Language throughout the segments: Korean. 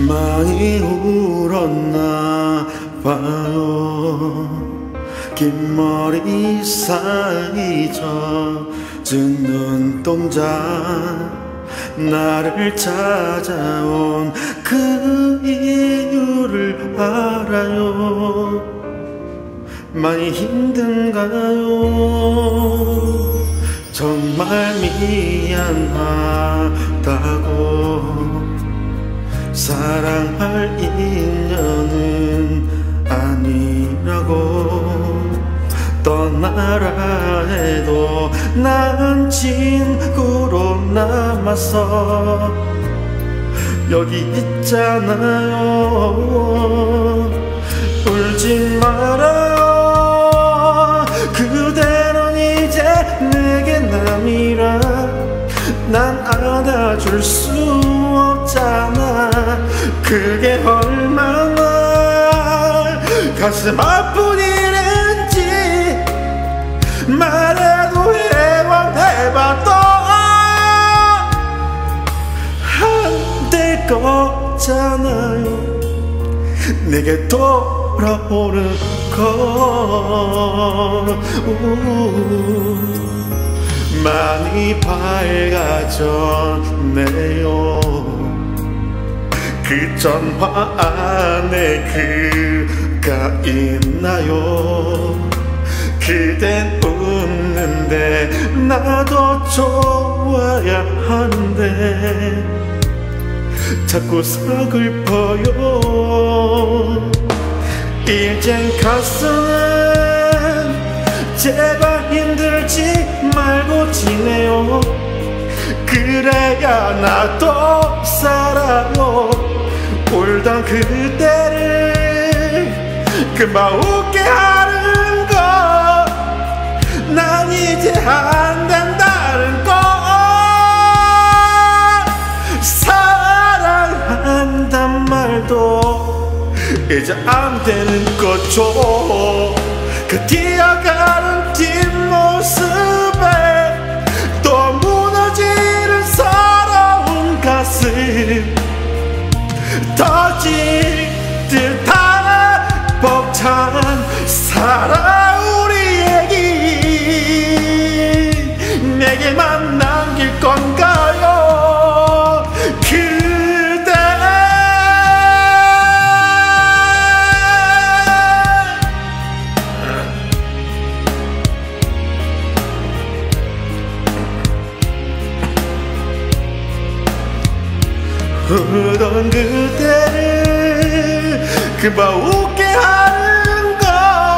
많이 울었나 봐요. 긴 머리 사이 젖은 눈동자, 나를 찾아온 그 이유를 알아요. 많이 힘든가요? 정말 미안하다고. 사랑할 인연은 아니라고. 떠나라 해도 난 친구로 남아서 여기 있잖아요. 울지 말아요. 그대는 이제 내게 남이라. 난 안아줄 수 없잖아. 그게 얼마나 가슴 아픈 일인지 말해도 해봐도 안 될 거잖아요. 내게 돌아오는 건 많이 밝아졌네요. 그 전화 안에 그가 있나요? 그댄 웃는데 나도 좋아야 하는데 자꾸 서글퍼요. 이젠 가서는 제발 힘들지 말고 지내요. 그래야 나도 살아요. 울던 그때를 그만 웃게 하는 거. 난 이제 안 된다는 거. 사랑한단 말도 이제 안 되는 거죠. 그 뛰어가는 뒷모습에 또 무너지는 서러운 가슴. 터질 듯한 벅찬 사랑 우리 얘기 내게만 남길 건가요? 그대 울던 그대를 그만 웃게 하는 거.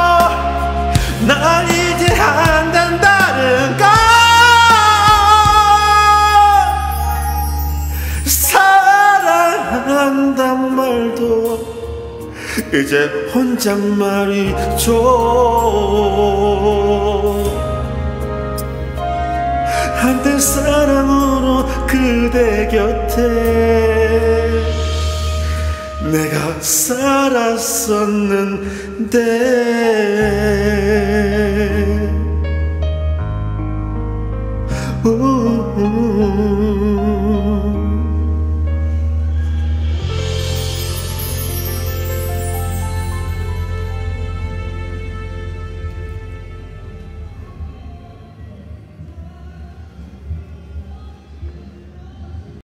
난 이제 안 된다는 거. 사랑한단 말도 이제 혼잣말이죠. 한때 사랑으로 그대 곁에 내가 살았었는데 우우